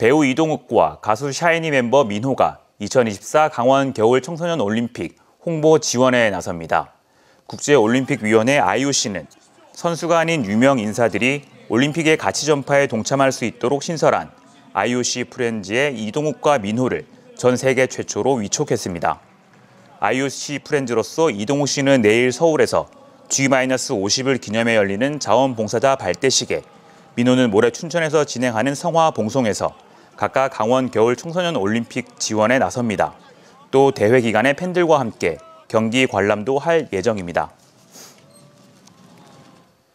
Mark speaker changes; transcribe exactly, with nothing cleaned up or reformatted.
Speaker 1: 배우 이동욱과 가수 샤이니 멤버 민호가 이천이십사 강원 겨울 청소년 올림픽 홍보 지원에 나섭니다. 국제올림픽위원회 아이오씨는 선수가 아닌 유명 인사들이 올림픽의 가치 전파에 동참할 수 있도록 신설한 아이오씨 프렌즈의 이동욱과 민호를 전 세계 최초로 위촉했습니다. 아이오씨 프렌즈로서 이동욱 씨는 내일 서울에서 지 오십을 기념해 열리는 자원봉사자 발대식에, 민호는 모레 춘천에서 진행하는 성화 봉송에서 각각 강원 겨울 청소년 올림픽 지원에 나섭니다. 또 대회 기간에 팬들과 함께 경기 관람도 할 예정입니다.